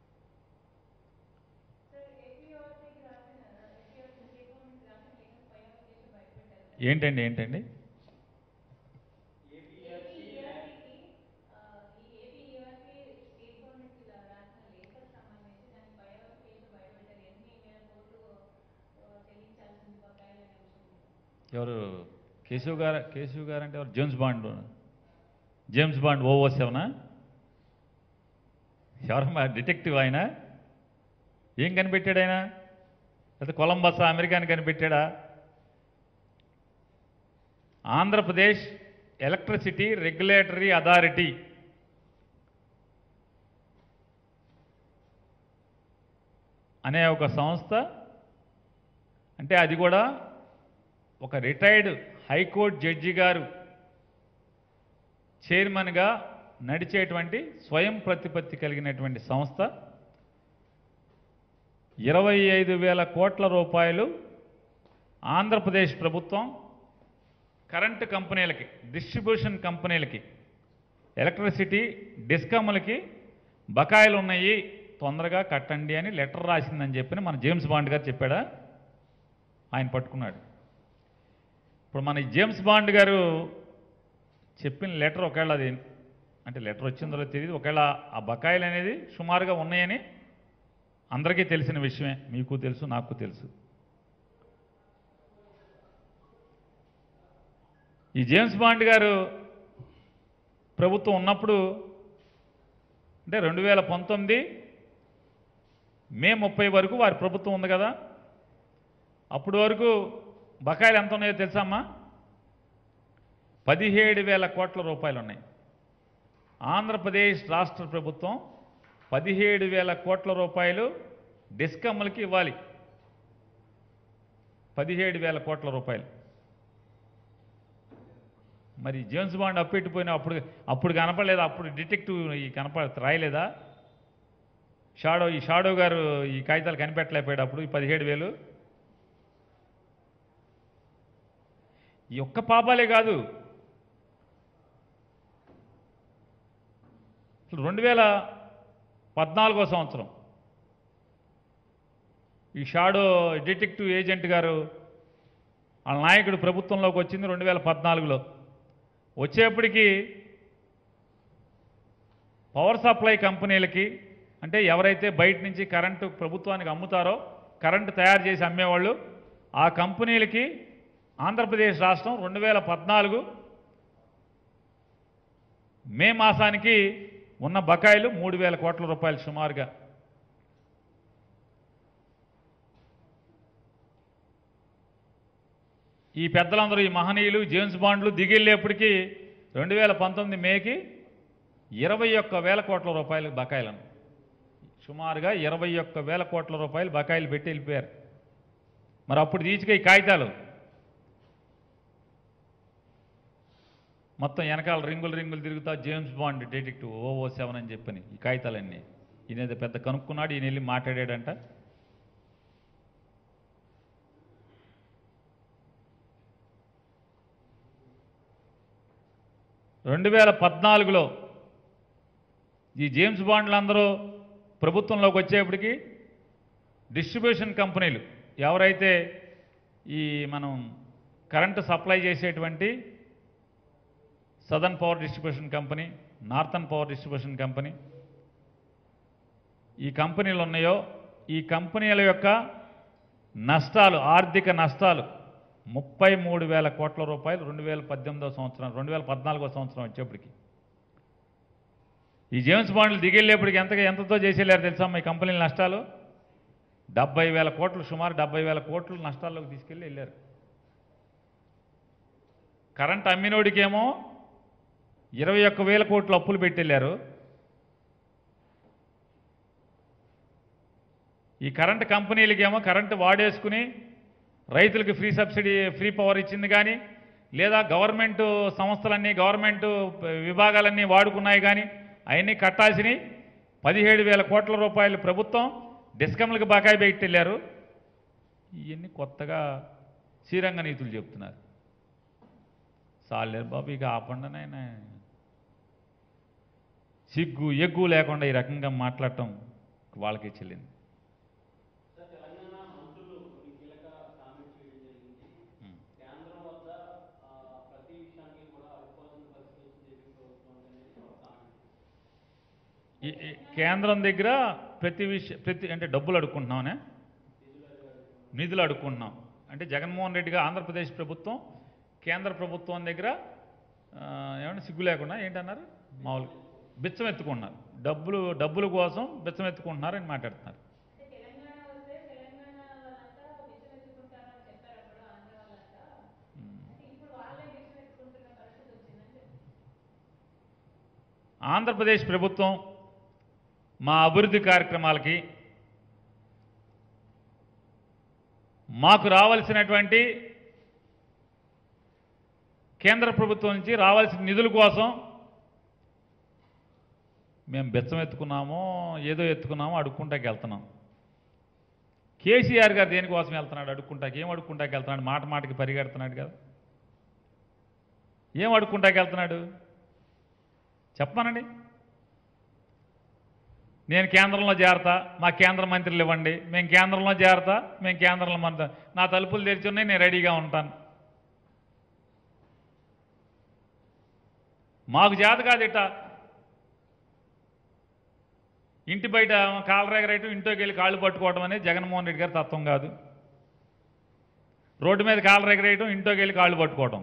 ఏంటండి ఏంటండి ఎవరు కేశవ్ గారు? కేశవ్ గారు అంటే ఎవరు? James bond James bond Ovo సెవెనా? ఎవరమ్మా డిటెక్టివ్ ఆయన? ఏం కనిపెట్టాడు ఆయన? లేదా Columbus అమెరికాని కనిపెట్టాడా? Andhra Pradesh electricity regulatory authority అనే ఒక సంస్థ, అంటే అది కూడా ఒక రిటైర్డ్ హైకోర్టు జడ్జి గారు చైర్మన్గా నడిచేటువంటి స్వయం ప్రతిపత్తి కలిగినటువంటి సంస్థ ఇరవై ఐదు వేల కోట్ల రూపాయలు ఆంధ్రప్రదేశ్ ప్రభుత్వం కరెంటు కంపెనీలకి, డిస్ట్రిబ్యూషన్ కంపెనీలకి, ఎలక్ట్రిసిటీ డిస్కమ్లకి బకాయిలు ఉన్నాయి, తొందరగా కట్టండి అని లెటర్ రాసిందని చెప్పి మన జేమ్స్ బాండ్ గారు చెప్పాడా? ఆయన పట్టుకున్నాడు. ఇప్పుడు మన జేమ్స్ బాండ్ గారు చెప్పిన లెటర్ ఒకవేళ అది అంటే లెటర్ వచ్చిందో తెలియదు, ఒకవేళ ఆ బకాయిలు అనేది సుమారుగా ఉన్నాయని అందరికీ తెలిసిన విషయమే, మీకు తెలుసు, నాకు తెలుసు. ఈ జేమ్స్ బాండ్ గారు ప్రభుత్వం ఉన్నప్పుడు అంటే రెండు వేల పంతొమ్మిది మే ముప్పై వరకు వారి ప్రభుత్వం ఉంది కదా, అప్పటి వరకు బకాయిలు ఎంత ఉన్నాయో తెలుసమ్మా? పదిహేడు వేల కోట్ల రూపాయలు ఉన్నాయి. ఆంధ్రప్రదేశ్ రాష్ట్ర ప్రభుత్వం పదిహేడు వేల కోట్ల రూపాయలు డిస్కమ్లకి ఇవ్వాలి. పదిహేడు వేల కోట్ల రూపాయలు. మరి జేమ్స్ బాండ్ అప్పెట్టిపోయినా అప్పుడు అప్పుడు కనపడలేదా? అప్పుడు డిటెక్టివ్ ఈ కనపడ రాయలేదా? షాడో ఈ షాడో గారు ఈ కాగితాలు కనిపెట్టలేకపోయాడు అప్పుడు ఈ పదిహేడు వేలు. ఈ ఒక్క పాపాలే కాదు, రెండు వేల పద్నాలుగో సంవత్సరం ఈ షాడో డిటెక్టివ్ ఏజెంట్ గారు వాళ్ళ నాయకుడు ప్రభుత్వంలోకి వచ్చింది రెండు వేల పద్నాలుగులో. వచ్చేప్పటికీ పవర్ సప్లై కంపెనీలకి, అంటే ఎవరైతే బయట నుంచి కరెంటు ప్రభుత్వానికి అమ్ముతారో, కరెంటు తయారు చేసి అమ్మేవాళ్ళు, ఆ కంపెనీలకి ఆంధ్రప్రదేశ్ రాష్ట్రం రెండు వేల పద్నాలుగు మే మాసానికి ఉన్న బకాయిలు మూడు వేల కోట్ల రూపాయలు సుమారుగా. ఈ పెద్దలందరూ, ఈ మహనీయులు జేమ్స్ బాండ్లు దిగిళ్ళేప్పటికీ రెండు వేల పంతొమ్మిది మేకి ఇరవై ఒక్క వేల కోట్ల రూపాయలు బకాయిలను, సుమారుగా ఇరవై ఒక్క వేల కోట్ల రూపాయలు బకాయిలు పెట్టి వెళ్ళిపోయారు. మరి అప్పుడు తీసుకే ఈ కాగితాలు మొత్తం వెనకాల రింగులు రింగులు తిరుగుతా James Bond detective O O seven అని చెప్పని ఈ కాగితాలన్నీ ఈయన పెద్ద కనుక్కున్నాడు, ఈయన వెళ్ళి మాట్లాడాడంట. రెండు వేల పద్నాలుగులో ఈ జేమ్స్ బాండ్లు అందరూ ప్రభుత్వంలోకి వచ్చేప్పటికి డిస్ట్రిబ్యూషన్ కంపెనీలు ఎవరైతే ఈ మనం కరెంటు సప్లై చేసేటువంటి southern power distribution company, northern power distribution company, ఈ కంపెనీలు ఉన్నాయో ఈ కంపెనీల యొక్క నష్టాలు, ఆర్థిక నష్టాలు ముప్పై మూడు వేల కోట్ల రూపాయలు రెండు వేల పద్దెనిమిదో సంవత్సరం రెండు వేల పద్నాలుగో సంవత్సరం వచ్చేప్పటికి. ఈ జేమ్స్ బాండ్లు దిగెళ్ళేప్పటికి ఎంతగా ఎంతతో చేసేళ్ళారు తెలుసా ఈ కంపెనీల నష్టాలు? డెబ్బై వేల కోట్లు, సుమారు డెబ్బై వేల కోట్లు నష్టాల్లోకి తీసుకెళ్ళి వెళ్ళారు. కరెంట్ అమ్మినోడికేమో ఇరవై ఒక్క వేల కోట్లు అప్పులు పెట్టెళ్ళారు. ఈ కరెంటు కంపెనీలకేమో కరెంటు వాడేసుకుని రైతులకు ఫ్రీ సబ్సిడీ, ఫ్రీ పవర్ ఇచ్చింది కానీ, లేదా గవర్నమెంటు సంస్థలన్నీ, గవర్నమెంటు విభాగాలన్నీ వాడుకున్నాయి కానీ అవన్నీ కట్టాల్సినవి పదిహేడు వేల కోట్ల రూపాయలు ప్రభుత్వం డిస్కమ్లకు బకాయి పెట్టెళ్ళారు. ఇవన్నీ కొత్తగా శ్రీరంగ నీతులు చెప్తున్నారు. సాలేరు బాబు, ఇక ఆపండినైనా సిగ్గు ఎగ్గు లేకుండా ఈ రకంగా మాట్లాడటం వాళ్ళకే చెల్లింది. కేంద్రం దగ్గర ప్రతి విషయం ప్రతి అంటే డబ్బులు అడుక్కుంటున్నామనే, నిధులు అడుక్కుంటున్నాం అంటే జగన్మోహన్ రెడ్డిగా ఆంధ్రప్రదేశ్ ప్రభుత్వం కేంద్ర ప్రభుత్వం దగ్గర ఏమన్నా సిగ్గు లేకుండా ఏంటన్నారు, మామూలుగా బిచ్చం ఎత్తుకుంటున్నారు, డబ్బులు డబ్బుల కోసం బిచ్చం ఎత్తుకుంటున్నారు అని మాట్లాడుతున్నారు. ఆంధ్రప్రదేశ్ ప్రభుత్వం మా అభివృద్ధి కార్యక్రమాలకి మాకు రావాల్సినటువంటి కేంద్ర ప్రభుత్వం నుంచి రావాల్సిన నిధుల కోసం మేము బెచ్చం ఎత్తుకున్నామో ఏదో ఎత్తుకున్నామో అడుక్కుంటాకి వెళ్తున్నాం. కేసీఆర్ గారు దేనికోసం వెళ్తున్నాడు? అడుక్కుంటాకి. ఏం అడుక్కుంటాకి వెళ్తున్నాడు? మాట మాటకి పరిగెడుతున్నాడు కదా. ఏం అడుక్కుంటాకి వెళ్తున్నాడు చెప్పమనండి. నేను కేంద్రంలో చేరతా, మా కేంద్ర మంత్రులు ఇవ్వండి, మేము కేంద్రంలో చేరతా, మేము కేంద్రంలో మంత్రి, నా తలుపులు తెరిచి ఉన్నాయి, నేను రెడీగా ఉంటాను. మాకు చేత కాదు ఇట్ట ఇంటి బయట కాళ్ళు రెగరేయటం, ఇంట్లోకి వెళ్ళి కాళ్ళు పట్టుకోవడం అనేది జగన్మోహన్ రెడ్డి గారి తత్వం కాదు. రోడ్డు మీద కాళ్ళు రెగరేయటం, ఇంట్లోకి వెళ్ళి కాళ్ళు పట్టుకోవడం,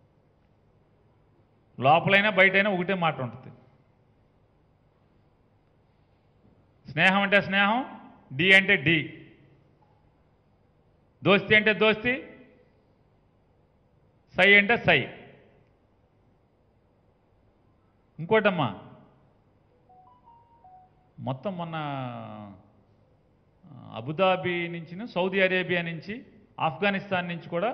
లోపలైనా బయటైనా ఒకటే మాట ఉంటుంది. స్నేహం అంటే స్నేహం, డి అంటే డి, దోస్తి అంటే దోస్తి, సై అంటే సై. ఇంకోటమ్మా, మొత్తం మొన్న అబుదాబి నుంచి, సౌదీ అరేబియా నుంచి, ఆఫ్ఘనిస్తాన్ నుంచి కూడా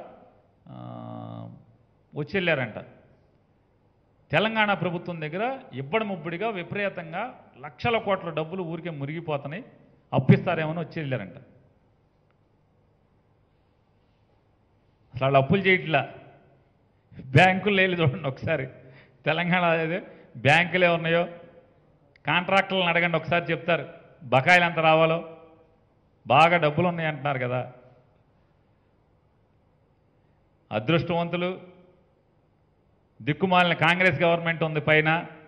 వచ్చి వెళ్ళారంట. తెలంగాణ ప్రభుత్వం దగ్గర ఇబ్బడి ముబ్బడిగా విపరీతంగా లక్షల కోట్ల డబ్బులు ఊరికే మురిగిపోతున్నాయి, అప్పిస్తారేమని వచ్చి వెళ్ళారంట. అసలు వాళ్ళు అప్పులు చేయట్లా, బ్యాంకులు వెళ్ళి చూడండి ఒకసారి. తెలంగాణ అదే బ్యాంకులే ఉన్నాయో, కాంట్రాక్టులను అడగండి ఒకసారి చెప్తారు బకాయిలు ఎంత రావాలో. బాగా డబ్బులు ఉన్నాయి అంటున్నారు కదా. అదృష్టవంతులు, దిక్కుమాలిన కాంగ్రెస్ గవర్నమెంట్ ఉంది పైన.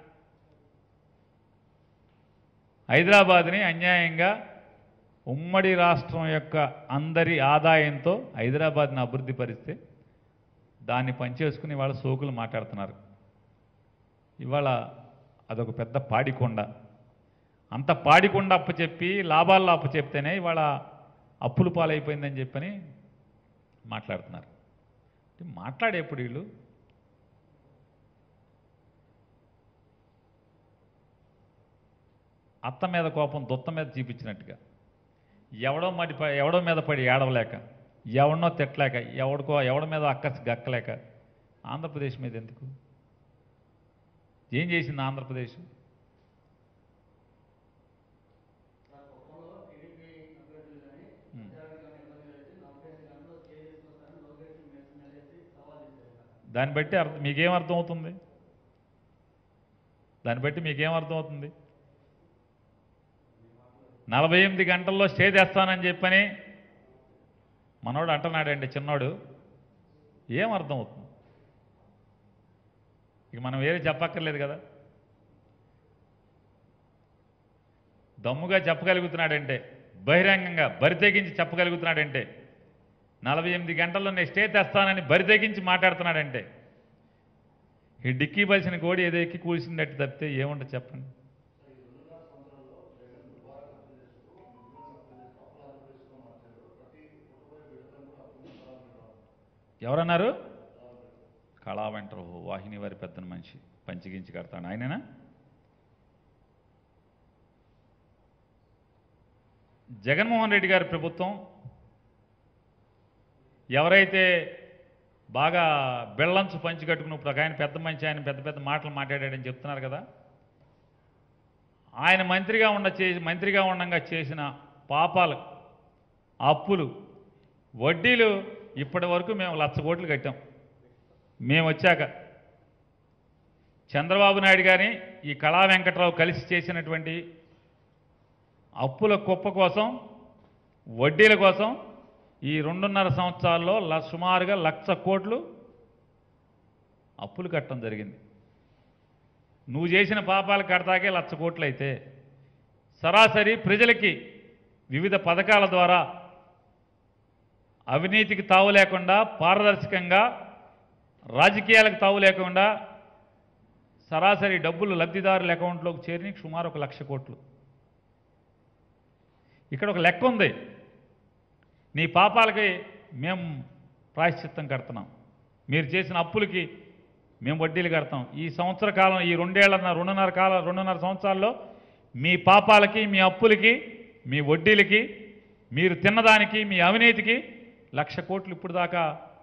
హైదరాబాద్ని అన్యాయంగా ఉమ్మడి రాష్ట్రం యొక్క అందరి ఆదాయంతో హైదరాబాద్ని అభివృద్ధి పరిస్తే దాన్ని పనిచేసుకుని ఇవాళ సోకులు మాట్లాడుతున్నారు. ఇవాళ అదొక పెద్ద పాడికొండ. అంత పాడికొండ అప్పు చెప్పి లాభాల్లో అప్పు చెప్తేనే ఇవాళ అప్పులు పాలైపోయిందని చెప్పని మాట్లాడుతున్నారు. మాట్లాడేప్పుడు వీళ్ళు అత్త మీద కోపం దుత్త మీద చూపించినట్టుగా, ఎవడో మడి ఎవడో మీద పడి ఏడవలేక, ఎవడనో తిట్టలేక, ఎవడికో ఎవడి మీద అక్కసి గక్కలేక ఆంధ్రప్రదేశ్ మీద ఎందుకు? ఏం చేసింది ఆంధ్రప్రదేశ్? దాన్ని బట్టి అర్థం మీకేం అర్థం అవుతుంది? దాన్ని బట్టి మీకేం అర్థం అవుతుంది? నలభై ఎనిమిది గంటల్లో స్టే తెస్తానని చెప్పని మనోడు అంటున్నాడండి, చిన్నోడు. ఏం అర్థం అవుతుంది? ఇక మనం వేరే చెప్పక్కర్లేదు కదా. దమ్ముగా చెప్పగలుగుతున్నాడంటే, బహిరంగంగా బరితెగించి చెప్పగలుగుతున్నాడంటే, నలభై ఎనిమిది గంటల్లో నేను స్టే తెస్తానని బరితెగించి మాట్లాడుతున్నాడంటే, ఈ డిక్కీ బలిసిన కోడి ఏదో ఎక్కి కూల్చిందట్టు తప్పితే ఏముంటుంది చెప్పండి? ఎవరన్నారు? కళా వెంటరు వాహిని వారి పెద్ద మనిషి పంచిగించి కడతాడు ఆయననా? జగన్మోహన్ రెడ్డి గారి ప్రభుత్వం ఎవరైతే బాగా బెల్లంచు పంచి కట్టుకున్నప్పుడు ఒక ఆయన పెద్ద మనిషి, ఆయన పెద్ద పెద్ద మాటలు మాట్లాడాడని చెప్తున్నారు కదా. ఆయన మంత్రిగా ఉండ చేసి మంత్రిగా ఉండగా చేసిన పాపాలు, అప్పులు, వడ్డీలు ఇప్పటి వరకు మేము లక్ష కోట్లు కట్టాం. మేము వచ్చాక చంద్రబాబు నాయుడు గారిని ఈ కళా వెంకట్రావు కలిసి చేసినటువంటి అప్పుల కుప్ప కోసం, వడ్డీల కోసం ఈ రెండున్నర సంవత్సరాల్లో సుమారుగా లక్ష కోట్లు అప్పులు కట్టడం జరిగింది. నువ్వు చేసిన పాపాలు కడతాకే లక్ష కోట్లు అయితే, సరాసరి ప్రజలకి వివిధ పథకాల ద్వారా అవినీతికి తావు లేకుండా, పారదర్శకంగా, రాజకీయాలకు తావు లేకుండా సరాసరి డబ్బులు లబ్ధిదారుల అకౌంట్లోకి చేరి సుమారు ఒక లక్ష కోట్లు. ఇక్కడ ఒక లెక్క ఉంది. నీ పాపాలకి మేము ప్రాయశ్చిత్తం కడుతున్నాం, మీరు చేసిన అప్పులకి మేము వడ్డీలు కడతాం. ఈ సంవత్సర కాలం, ఈ రెండేళ్ల రెండున్నర కాలం రెండున్నర సంవత్సరాల్లో మీ పాపాలకి, మీ అప్పులకి, మీ వడ్డీలకి, మీరు తిన్నదానికి, మీ అవినీతికి లక్ష కోట్లు ఇప్పుడు దాకా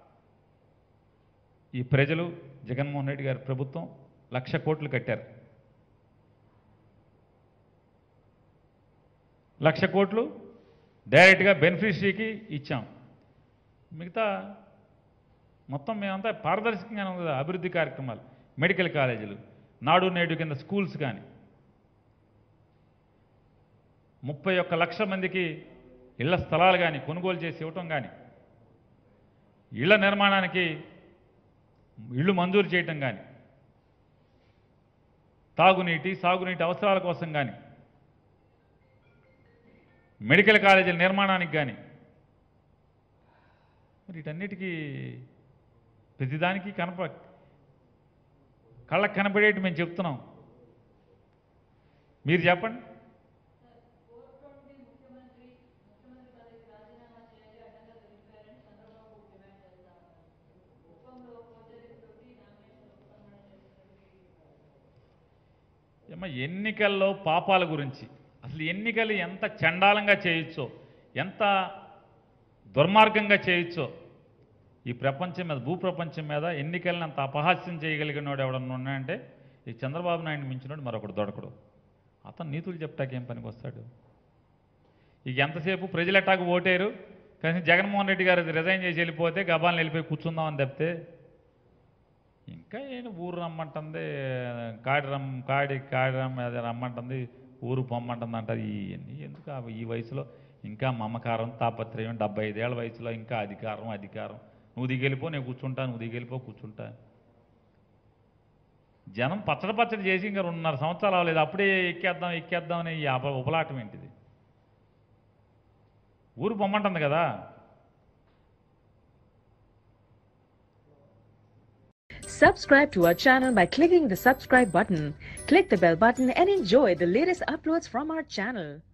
ఈ ప్రజలు, జగన్మోహన్ రెడ్డి గారి ప్రభుత్వం లక్ష కోట్లు కట్టారు. లక్ష కోట్లు డైరెక్ట్గా బెనిఫిషరీకి ఇచ్చాం. మిగతా మొత్తం మేమంతా పారదర్శకంగానే ఉంది కదా. అభివృద్ధి కార్యక్రమాలు, మెడికల్ కాలేజీలు, నాడు నేడు కింద స్కూల్స్ కానీ, ముప్పై ఒక్క లక్షల మందికి ఇళ్ల స్థలాలు కానీ కొనుగోలు చేసి ఇవ్వటం కానీ, ఇళ్ల నిర్మాణానికి ఇళ్ళు మంజూరు చేయటం కానీ, తాగునీటి సాగునీటి అవసరాల కోసం కానీ, మెడికల్ కాలేజీల నిర్మాణానికి కానీ, మరి వీటన్నిటికీ ప్రతిదానికి కనప కళ్ళకు కనపడేటి మేము చెప్తున్నాం. మీరు చెప్పండి. ఏమో ఎన్నికల్లో పాపాల గురించి, అసలు ఎన్నికలు ఎంత చండాలంగా చేయొచ్చో, ఎంత దుర్మార్గంగా చేయొచ్చో ఈ ప్రపంచం మీద, భూప్రపంచం మీద ఎన్నికలను అంత అపహాస్యం చేయగలిగినోడు ఎవడన్నా ఉన్నాయంటే ఈ చంద్రబాబు నాయుడు మించినోడు మరొకడు దొరకడు. అతను నీతులు చెప్తాకి ఏం పనికి వస్తాడు? ఇక ఎంతసేపు ప్రజలు ఎట్టాకు ఓటేరు, కానీ జగన్మోహన్ రెడ్డి గారు రిజైన్ చేసి వెళ్ళిపోతే గబాలను వెళ్ళిపోయి కూర్చుందామని తప్పితే ఇంకా ఏంటి ఊరు రమ్మంటుంది, కాడి రమ్ కాడి కాడి రమ్ రమ్మంటుంది, ఊరు పొమ్మంటుంది అంటారు. ఇవన్నీ ఎందుకు ఈ వయసులో ఇంకా మమకారం తాపత్రయం, డెబ్బై ఐదేళ్ల వయసులో ఇంకా అధికారం అధికారం నువ్వు దిగెళ్ళిపో నేను కూర్చుంటా, నువ్వు దిగెళ్ళిపో కూర్చుంటా. జనం పచ్చడి పచ్చడి చేసి ఇంకా రెండున్నర సంవత్సరాలు అవ్వలేదు, అప్పుడే ఎక్కేద్దాం ఎక్కేద్దాం అనే ఈ అప ఉపలాటం ఏంటిది? ఊరు పొమ్మంటుంది కదా. Subscribe to our channel by clicking the subscribe button. Click the bell button and enjoy the latest uploads from our channel.